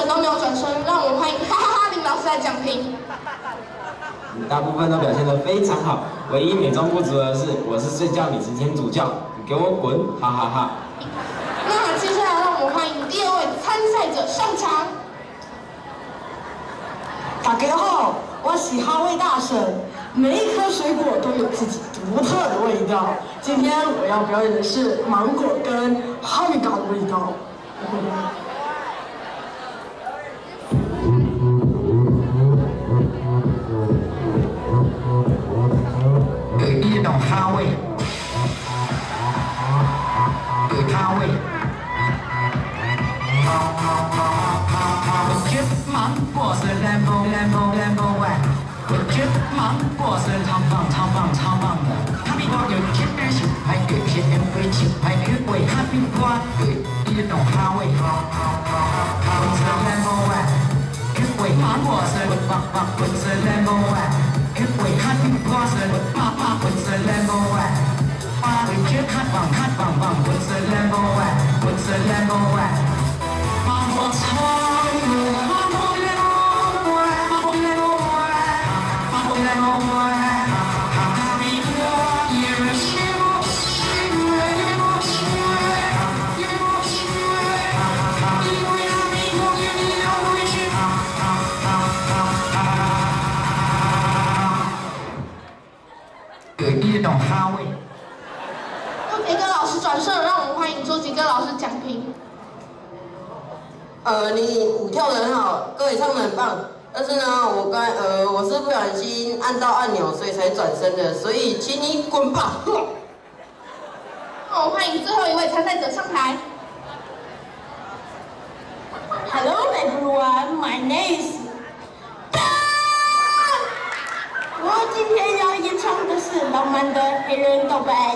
都没有转身，让我们欢迎哈哈哈林老师来讲评。 大部分都表现得非常好，唯一美中不足的是，我是睡觉你是天主教，你给我滚，哈哈哈。 那接下来让我们欢迎第2位参赛者上场。 大家好，我是哈味大神，每一颗水果都有自己独特的味道。今天我要表演的是芒果跟哈密瓜的味道。 一种哈味，哈味。我觉得芒果是 Lambo One， 我觉得芒果是超棒的。哈密瓜有些人喜欢，有些人不喜欢原味哈密瓜，一种哈味。我是 Lambo One， 原味芒果是我是 Lambo One， 原味哈密瓜是我是 Lambo One， 我觉得棒，我是 Lambo One， 我是 Lambo One。芒果一种哈味。 杰哥老师转身，让我们欢迎周杰哥老师讲评。 你舞跳得很好，歌也唱得很棒，但是呢，我是不小心按到按钮，所以才转身的，所以请你滚吧。 那我们欢迎最后一位参赛者上台。 Hello everyone, my name is 我今天要演唱的是浪漫的黑人告白。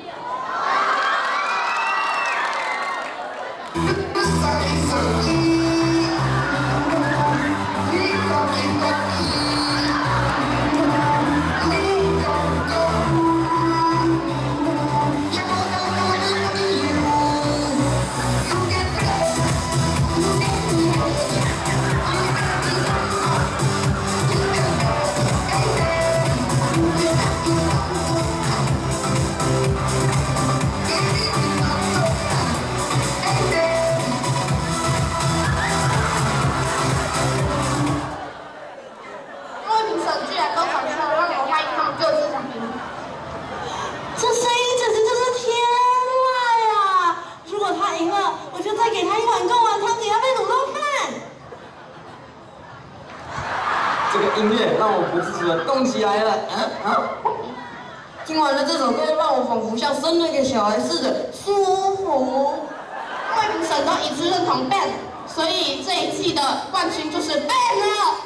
这个音乐让我不自主的动起来了，听完了这首歌，让我仿佛像生了一个小孩似的舒服。 各位评审都一致认同 Ben， 所以这一季的冠军就是 Ben 了。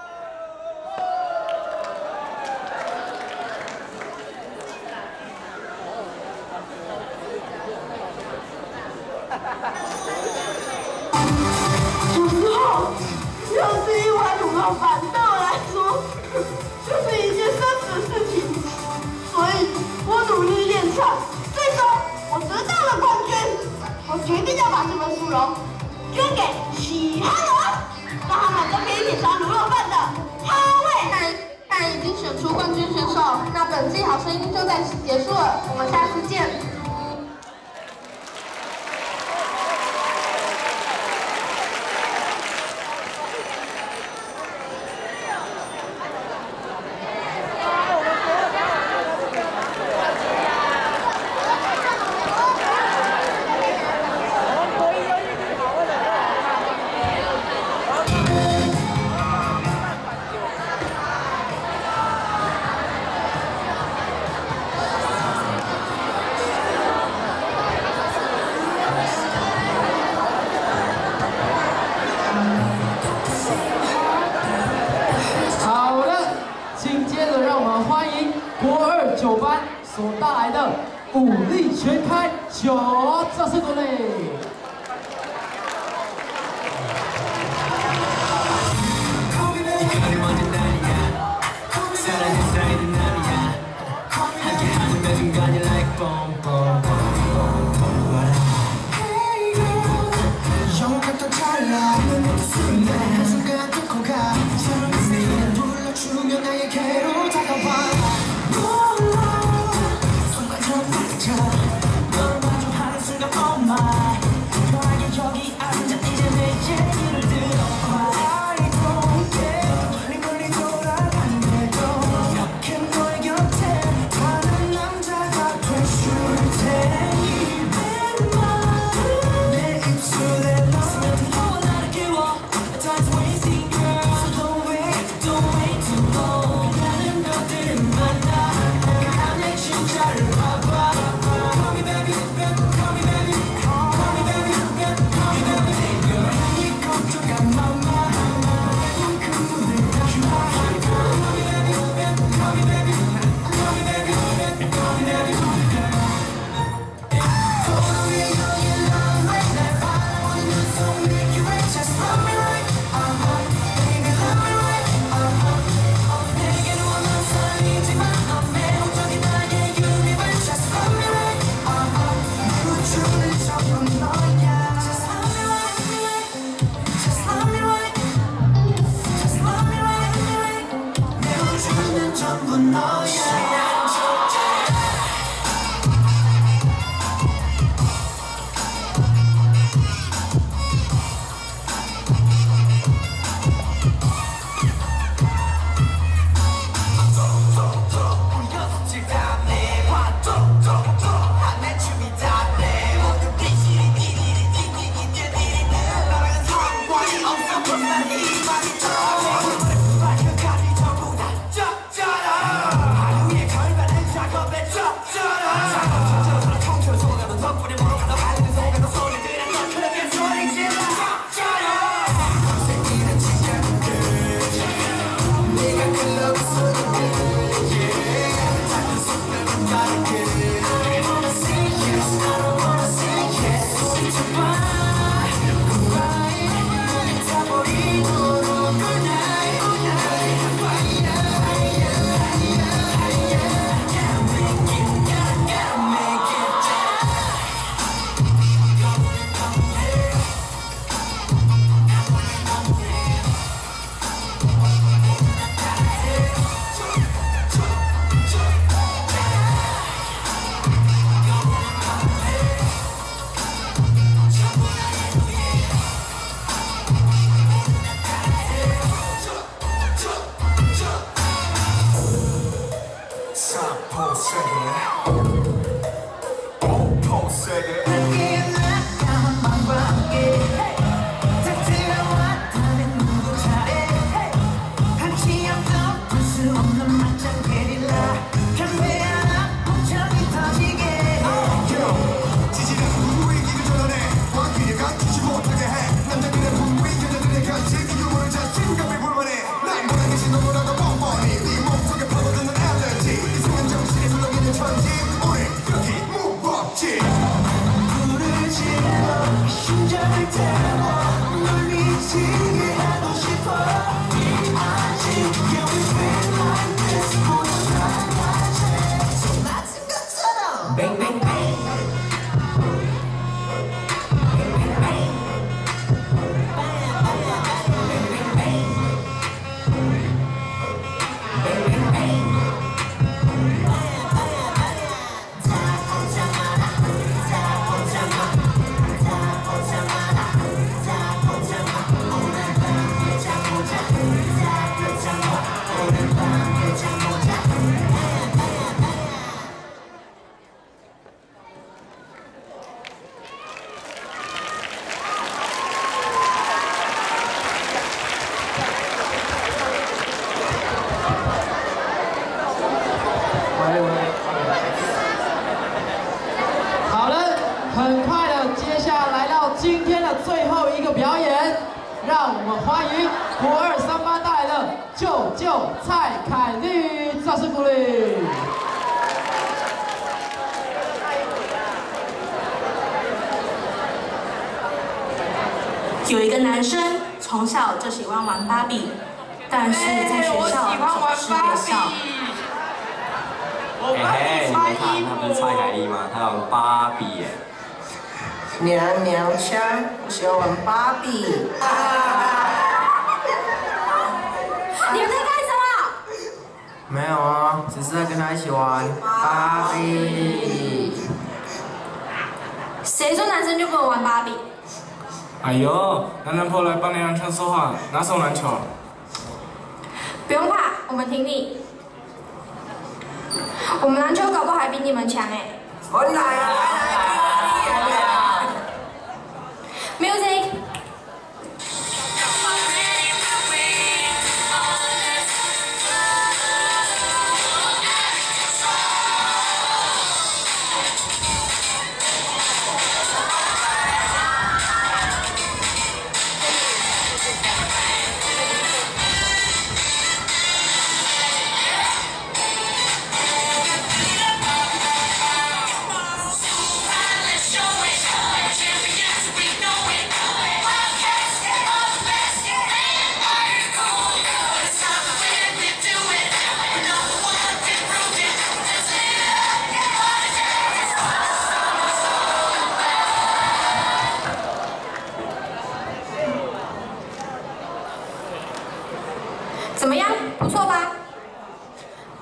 有时候，又是一碗卤肉饭，对我来说就是一件奢侈的事情，所以我努力练唱，最终我得到了冠军。我决定要把这份殊荣捐给喜哈人，让他们都可以品尝卤肉饭的哈味。 看已经选出冠军选手，那本季好声音就在此结束了，我们下次见。 国2 9班所带来的武力全开9，掌声鼓励。 好了，很快的，接下来来到今天的最后一个表演，让我们欢迎9238带来的舅舅蔡凯丽，掌声鼓励。 有一个男生从小就喜欢玩芭比，但是在学校总是被笑。 嘿嘿，你们看，他不是蔡凯丽吗？他有芭比耶。 娘娘腔，我喜欢玩芭比。 你们在干什么？ 没有啊，只是在跟他一起玩芭比。 谁说男生就不能玩芭比？ 哎呦，男婆来帮娘腔说话，哪首篮球？ 不用怕，我们挺你。我们篮球搞不好还比你们强哎。 我来啊 ！Music。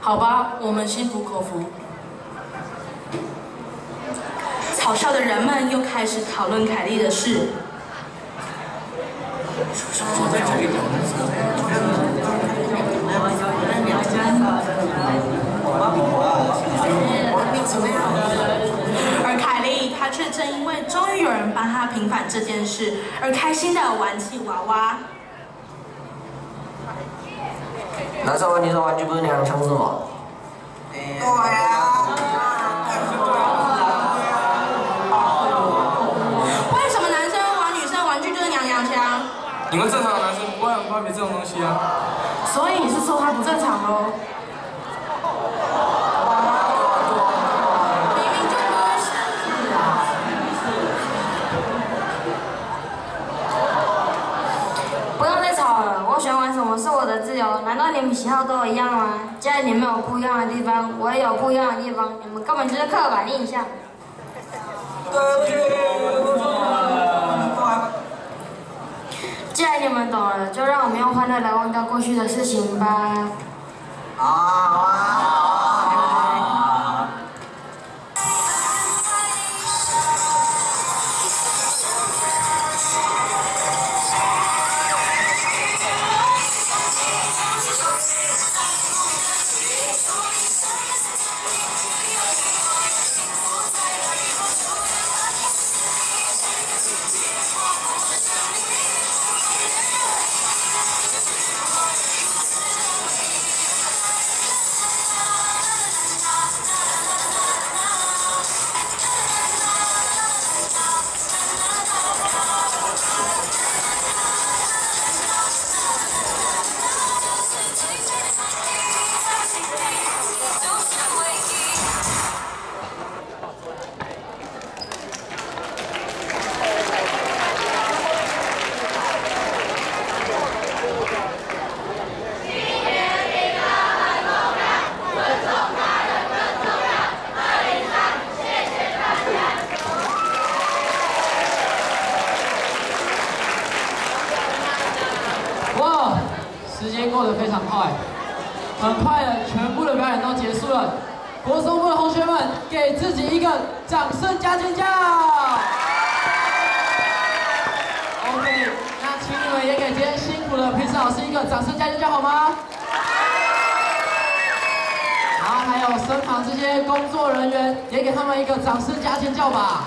好吧，我们心服口服。草校的人们又开始讨论凯莉的事。而凯莉，她却正因为终于有人帮她平反这件事，而开心的玩起娃娃。 那时候你说玩具不是娘腔是吗？对啊。 为什么男生玩女生玩具就是娘娘腔？ 你们正常的男生不会玩芭比这种东西啊。 所以你是说他不正常喽？明明就不是啊！ 不用再吵了，我喜欢玩什么是我的自由，难道你们喜好都一样吗？既然你们有不一样的地方，我也有不一样的地方，你们根本就是刻板印象。既然你们懂了，就让我们用欢乐来忘掉过去的事情吧。 哇，时间过得非常快，很快的，全部的表演都结束了。国中部的同学们，给自己一个掌声加尖叫。OK， 那请你们也给今天辛苦的评审老师一个掌声加尖叫好吗？然后还有身旁这些工作人员，也给他们一个掌声加尖叫吧。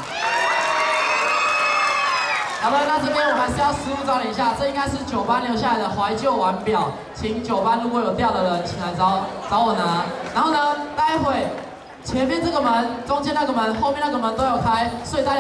好的，那这边我还是要失物招领一下，这应该是9班留下来的怀旧腕表，请9班如果有掉的人，请来找我拿。然后呢，待会前面这个门、中间那个门、后面那个门都有开，所以大家。